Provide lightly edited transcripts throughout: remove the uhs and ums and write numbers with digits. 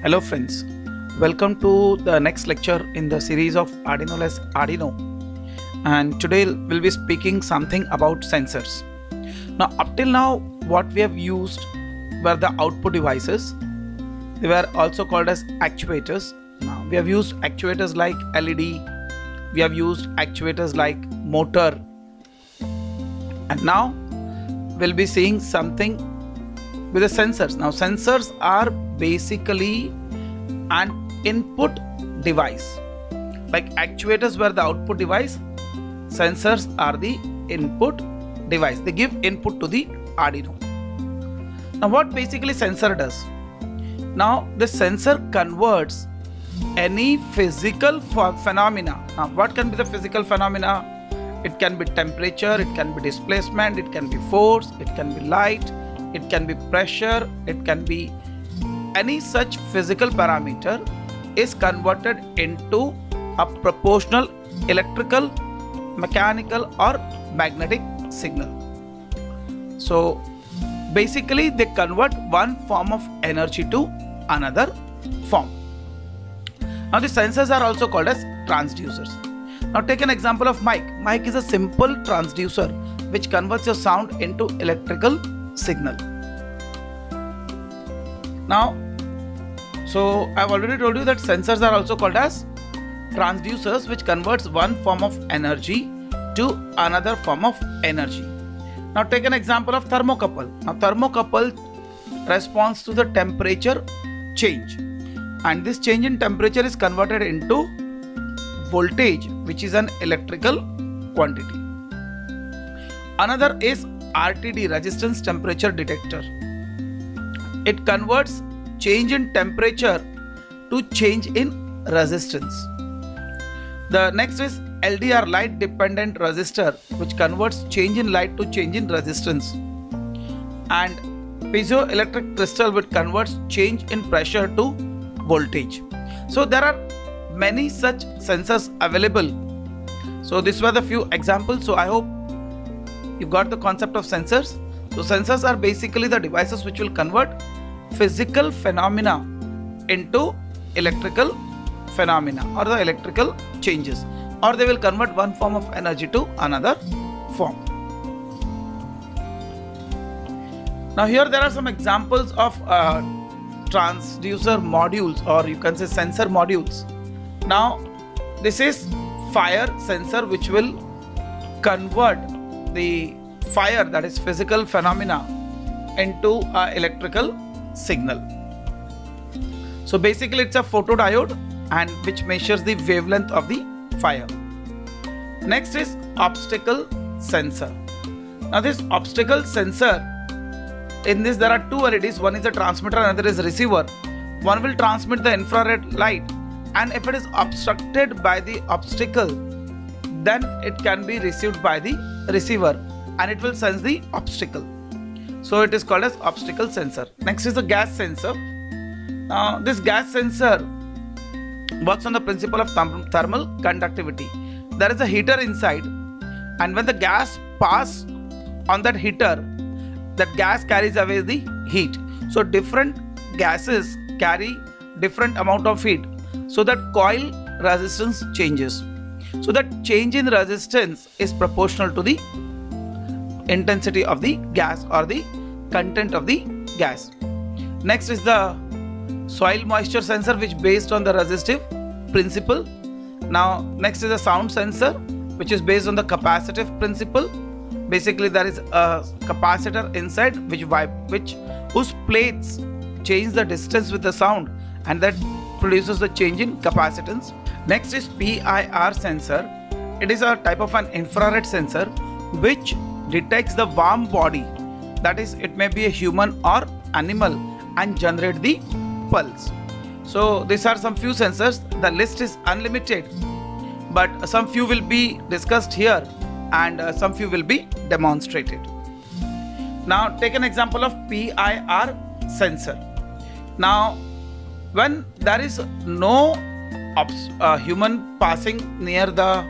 Hello friends, welcome to the next lecture in the series of Arduino less Arduino, and today we'll be speaking something about sensors. Now up till now what we have used were the output devices. They were also called as actuators. Now we have used actuators like LED, we have used actuators like motor, and now we'll be seeing something with the sensors. Now sensors are basically an input device. Like actuators were the output device, sensors are the input device. They give input to the Arduino. Now what basically sensor does? Now the sensor converts any physical phenomena. Now what can be the physical phenomena? It can be temperature, it can be displacement, it can be force, it can be light, it can be pressure, it can be any such physical parameter is converted into a proportional electrical, mechanical or magnetic signal. So basically they convert one form of energy to another form. Now the sensors are also called as transducers. Now take an example of mic. Mic is a simple transducer which converts your sound into electrical signal. Now, so I've already told you that sensors are also called as transducers which converts one form of energy to another form of energy. Now take an example of thermocouple. Now thermocouple responds to the temperature change, and this change in temperature is converted into voltage, which is an electrical quantity. Another is RTD, resistance temperature detector. It converts change in temperature to change in resistance. The next is LDR, light dependent resistor, which converts change in light to change in resistance. And piezoelectric crystal, which converts change in pressure to voltage. So there are many such sensors available. So these were the few examples. So I hope you got the concept of sensors. So sensors are basically the devices which will convert physical phenomena into electrical phenomena or the electrical changes, or they will convert one form of energy to another form. Now here there are some examples of transducer modules, or you can say sensor modules. Now this is fire sensor which will convert the fire, that is physical phenomena, into a electrical signal. So basically it's a photodiode and which measures the wavelength of the fire. Next is obstacle sensor. Now this obstacle sensor, in this there are two LEDs, one is the transmitter, another is receiver. One will transmit the infrared light, and if it is obstructed by the obstacle, then it can be received by the receiver and it will sense the obstacle. So it is called as obstacle sensor. Next is the gas sensor. Now this gas sensor works on the principle of thermal conductivity. There is a heater inside, and when the gas passes on that heater, that gas carries away the heat. So different gases carry different amount of heat, so that coil resistance changes. So that change in resistance is proportional to the intensity of the gas or the content of the gas. Next is the soil moisture sensor, which based on the resistive principle. Now next is the sound sensor, which is based on the capacitive principle. Basically there is a capacitor inside whose plates change the distance with the sound, and that produces the change in capacitance. Next is PIR sensor. It is a type of an infrared sensor which detects the warm body, that is it may be a human or animal, and generate the pulse. So these are some few sensors. The list is unlimited, but some few will be discussed here and some few will be demonstrated. Now take an example of PIR sensor. Now when there is no human passing near the,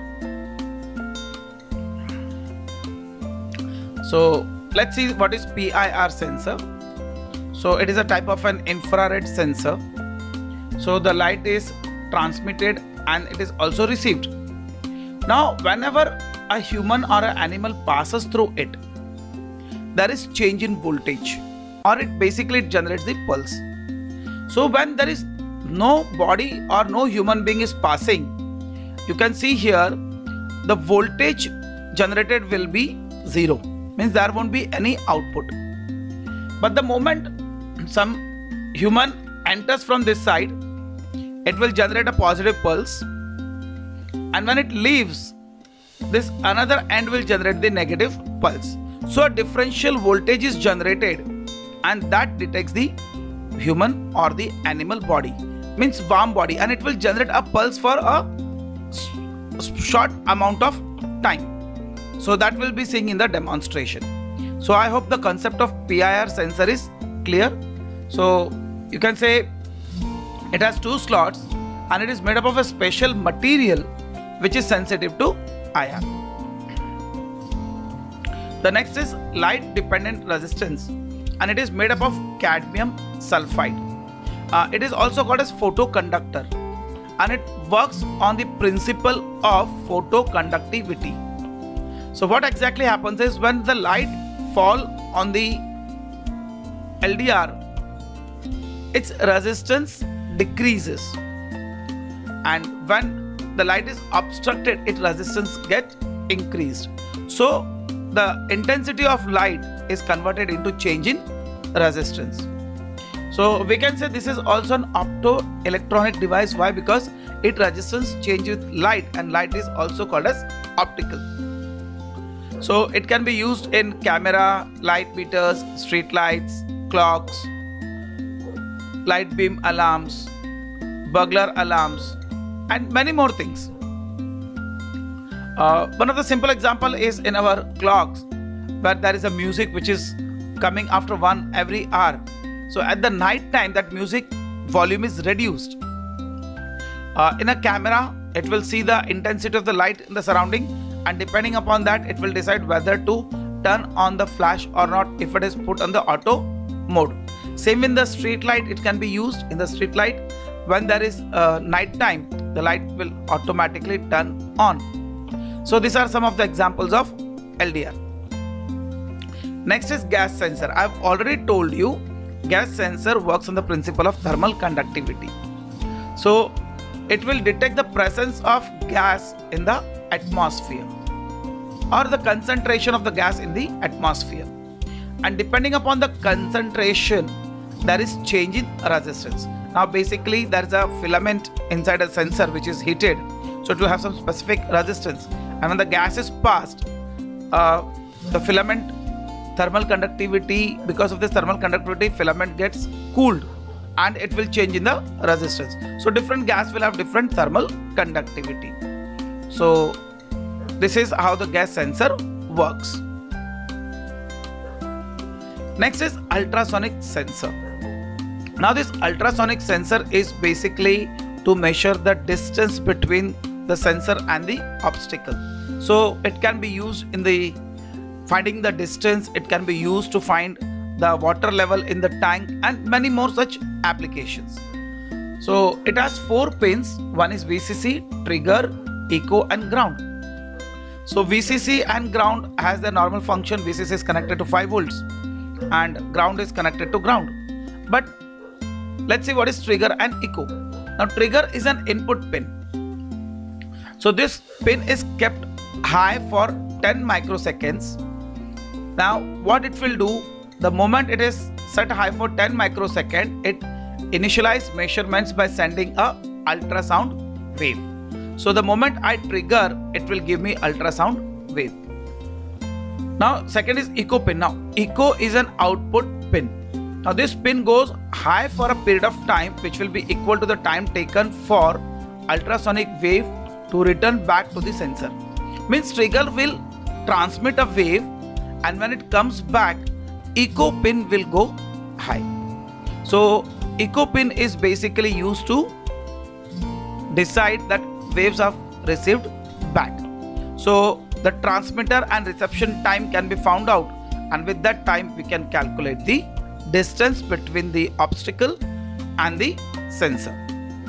so let's see what is PIR sensor. So it is a type of an infrared sensor So the light is transmitted and it is also received. Now whenever a human or an animal passes through it, there is change in voltage, or it basically generates the pulse. So when there is no body or no human being is passing, you can see here the voltage generated will be 0, means there won't be any output. But the moment some human enters from this side, it will generate a positive pulse, and when it leaves, this another end will generate the negative pulse. So a differential voltage is generated, and that detects the human or the animal body, means warm body, and it will generate a pulse for a short amount of time. So that will be seen in the demonstration. So I hope the concept of PIR sensor is clear. So you can say it has 2 slots and it is made up of a special material which is sensitive to IR. The next is light dependent resistance, and it is made up of cadmium sulfide. It is also called as photoconductor, and it works on the principle of photoconductivity. So what exactly happens is when the light fall on the LDR, its resistance decreases, and when the light is obstructed, its resistance gets increased. So the intensity of light is converted into change in resistance. So we can say this is also an optoelectronic device. Why? Because its resistance changes with light, and light is also called as optical. So it can be used in camera, light meters, street lights, clocks, light beam alarms, burglar alarms, and many more things. One of the simple example is in our clocks, where there is a music which is coming after 1 every hour. So at the night time, that music volume is reduced. In a camera, it will see the intensity of the light in the surrounding, and depending upon that, it will decide whether to turn on the flash or not if it is put on the auto mode. Same in the street light, it can be used in the street light. When there is night time, the light will automatically turn on. So these are some of the examples of LDR. Next is gas sensor. I have already told you gas sensor works on the principle of thermal conductivity. So it will detect the presence of gas in the atmosphere or the concentration of the gas in the atmosphere, and depending upon the concentration, there is change in resistance. Now basically there is a filament inside a sensor which is heated, so it will have some specific resistance, and when the gas is passed, the filament thermal conductivity, because of this thermal conductivity, filament gets cooled and it will change in the resistance. So different gas will have different thermal conductivity. So this is how the gas sensor works. Next is ultrasonic sensor. Now this ultrasonic sensor is basically to measure the distance between the sensor and the obstacle. So it can be used in the finding the distance, it can be used to find the water level in the tank, and many more such applications. So it has 4 pins. One is VCC, trigger, echo and ground. So VCC and ground has the normal function. VCC is connected to 5 volts and ground is connected to ground. But let's see what is trigger and echo. Now trigger is an input pin. So this pin is kept high for 10 microseconds. Now what it will do, the moment it is set high for 10 microseconds, it initializes measurements by sending a ultrasound wave. So the moment I trigger, it will give me ultrasound wave. Now second is echo pin. Now echo is an output pin. Now this pin goes high for a period of time which will be equal to the time taken for ultrasonic wave to return back to the sensor. Means trigger will transmit a wave, and when it comes back, echo pin will go high. So echo pin is basically used to decide that waves are received back. So the transmitter and reception time can be found out, and with that time we can calculate the distance between the obstacle and the sensor.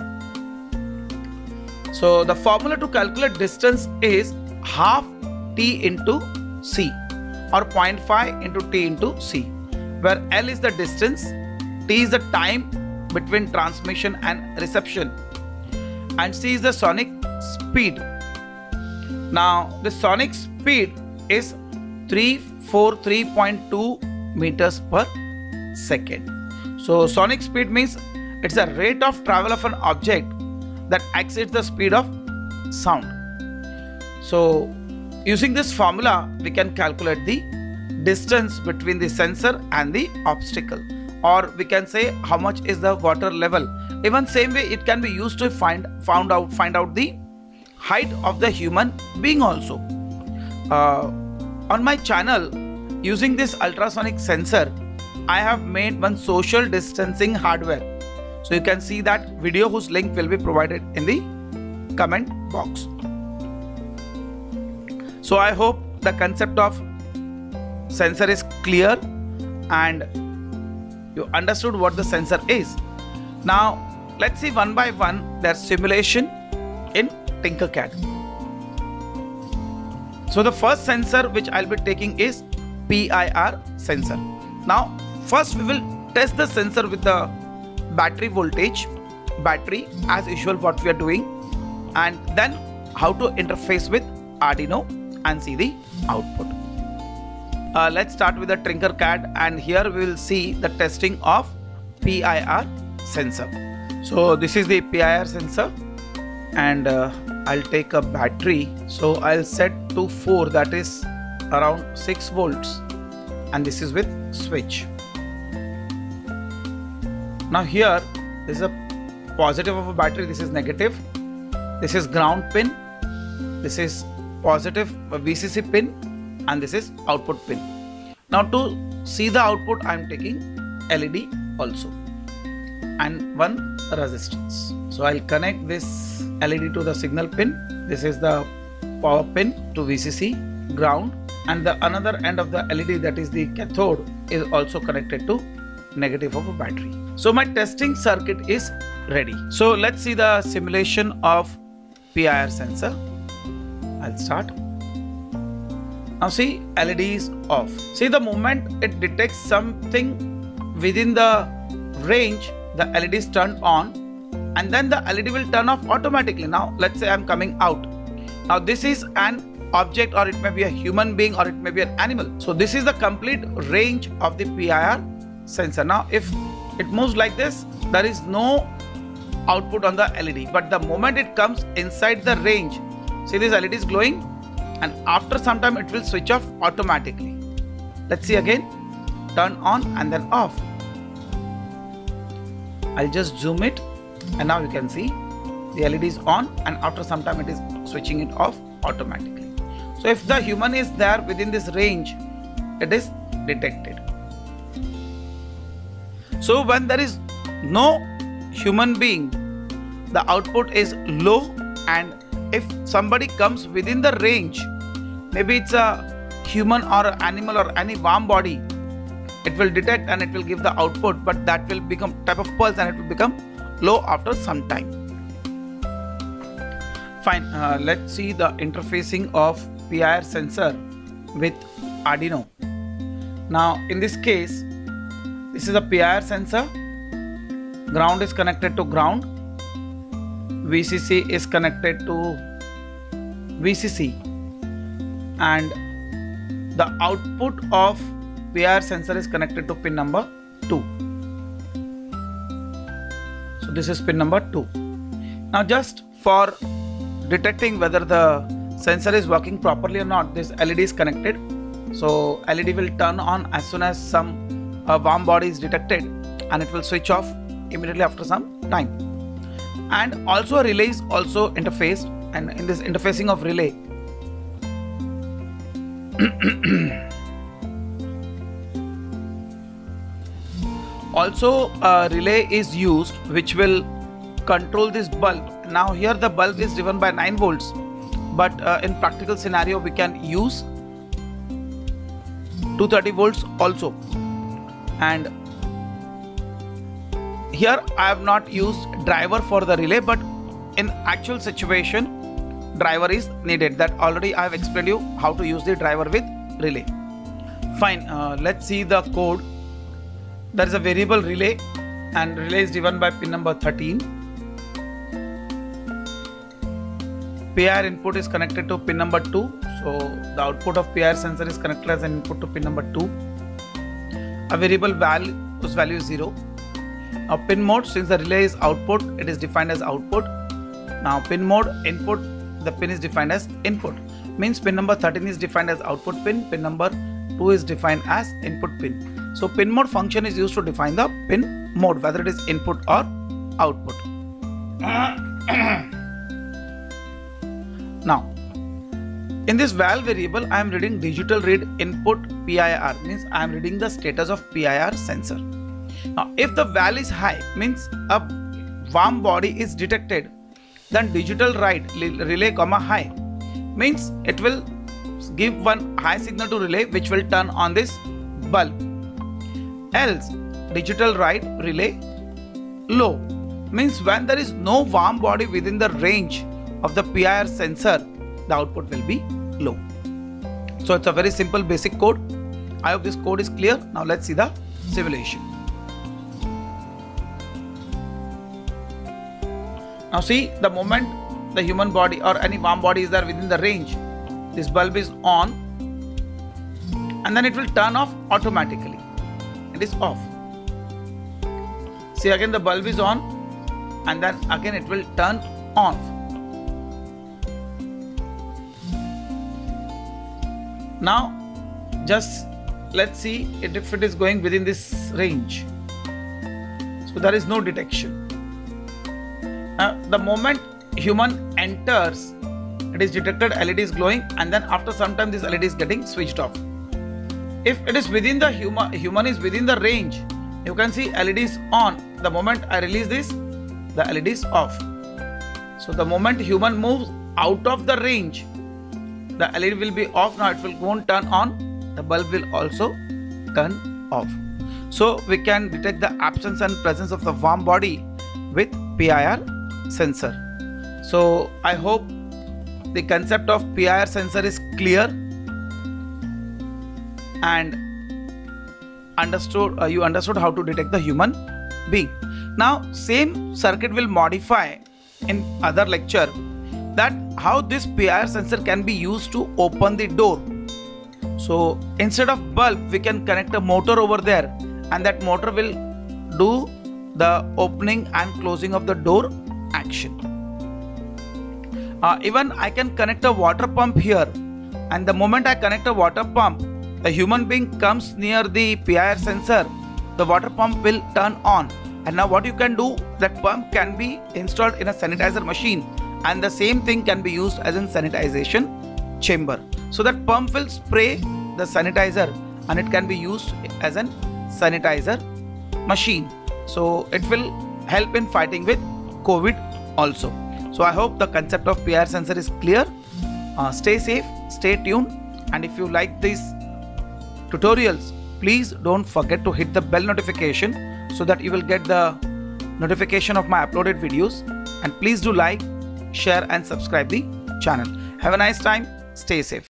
So the formula to calculate distance is half t into c or 0.5 into t into c, where L is the distance, t is the time between transmission and reception, and c is the sonic speed. Now the sonic speed is 343.2 meters per second. So sonic speed means it's a rate of travel of an object that exceeds the speed of sound. So using this formula we can calculate the distance between the sensor and the obstacle, or we can say how much is the water level. Even same way it can be used to find out the height of the human being also. On my channel, using this ultrasonic sensor, I have made one social distancing hardware. So you can see that video, whose link will be provided in the comment box. So I hope the concept of sensor is clear and you understood what the sensor is. Now let's see one by one their simulation in Tinkercad. So the first sensor which I'll be taking is PIR sensor. Now first we will test the sensor with the battery voltage, battery as usual what we are doing, and then how to interface with Arduino and see the output. Let's start with the Tinkercad, and here we will see the testing of PIR sensor. So this is the PIR sensor, and I'll take a battery. So I'll set to 4, that is around 6 volts, and this is with switch. Now here this is a positive of a battery, this is negative, this is ground pin, this is positive VCC pin, and this is output pin. Now to see the output I am taking LED also and one resistance. So I'll connect this LED to the signal pin. This is the power pin to VCC, ground, and the another end of the LED, that is the cathode, is also connected to negative of a battery. So my testing circuit is ready. So let's see the simulation of PIR sensor. I'll start. Now see, LED is off. See, the moment it detects something within the range, the LED is turned on, and then the LED will turn off automatically. Now let's say I'm coming out. Now this is an object, or it may be a human being, or it may be an animal. So this is the complete range of the PIR sensor. Now if it moves like this, there is no output on the LED, but the moment it comes inside the range, see, this LED is glowing, and after some time it will switch off automatically. Let's see again, turn on and then off. I'll just zoom it, and now you can see the LED is on, and after some time it is switching it off automatically. So if the human is there within this range, it is detected. So when there is no human being, the output is low, and if somebody comes within the range, maybe it's a human or an animal or any warm body, it will detect and it will give the output, but that will become type of pulse and it will become low after some time. Fine, let's see the interfacing of PIR sensor with Arduino. Now in this case, this is a PIR sensor, ground is connected to ground, VCC is connected to VCC, and the output of PIR sensor is connected to pin number 2. So this is pin number 2. Now just for detecting whether the sensor is working properly or not, this LED is connected. So LED will turn on as soon as some warm body is detected, and it will switch off immediately after some time. And also a relay is also interfaced, and in this interfacing of relay, also a relay is used which will control this bulb. Now here the bulb is driven by 9 volts, but in practical scenario we can use 230 volts also. And here I have not used driver for the relay, but in actual situation, driver is needed. That already I have explained you how to use the driver with relay. Fine, let's see the code. There is a variable relay, and relay is given by pin number 13. PIR input is connected to pin number 2, so the output of PIR sensor is connected as an input to pin number 2. A variable value, whose value is 0. Now pin mode, since the relay is output, it is defined as output. Now pin mode input, the pin is defined as input. Means pin number 13 is defined as output pin, pin number 2 is defined as input pin. So pin mode function is used to define the pin mode, whether it is input or output. Now in this val variable, I am reading digital read input PIR, means I am reading the status of PIR sensor. Now if the val is high, means a warm body is detected, then digital write relay comma high, means it will give one high signal to relay which will turn on this bulb. Else digital write relay low, means when there is no warm body within the range of the PIR sensor, the output will be low. So it's a very simple basic code. I hope this code is clear. Now let's see the simulation. Now see, the moment the human body or any warm body is there within the range, this bulb is on, and then it will turn off automatically. It is off. See, again the bulb is on, and then again it will turn off. Now just let's see if it is going within this range. So there is no detection. Now the moment human enters, it is detected LED is glowing, and then after some time this LED is getting switched off. If it is within the human is within the range, you can see LED is on. The moment I release this, the LED is off. So the moment human moves out of the range, the LED will be off. Now it won't turn on, the bulb will also turn off. So we can detect the absence and presence of the warm body with PIR sensor. So I hope the concept of PIR sensor is clear and you understood how to detect the human being. Now same circuit will modify in other lecture, that how this PIR sensor can be used to open the door. So instead of bulb, we can connect a motor over there, and that motor will do the opening and closing of the door action. Even I can connect a water pump here, and the moment I connect a water pump, the human being comes near the PIR sensor, the water pump will turn on. And now what you can do, that pump can be installed in a sanitizer machine, and the same thing can be used as in sanitization chamber. So that pump will spray the sanitizer, and it can be used as an sanitizer machine. So it will help in fighting with COVID also. So I hope the concept of PIR sensor is clear. Stay safe, stay tuned, and if you like these tutorials, please don't forget to hit the bell notification so that you will get the notification of my uploaded videos, and please do like, share and subscribe the channel. Have a nice time. Stay safe.